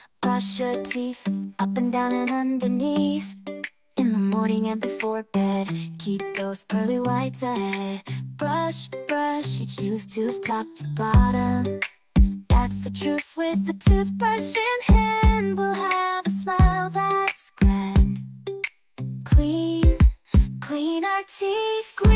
Brush your teeth, up and down and underneath. In the morning and before bed, keep those pearly whites ahead. Brush, brush each tooth top to bottom. That's the truth. With the toothbrush in hand, we'll have a smile that's grand. Clean, clean our teeth.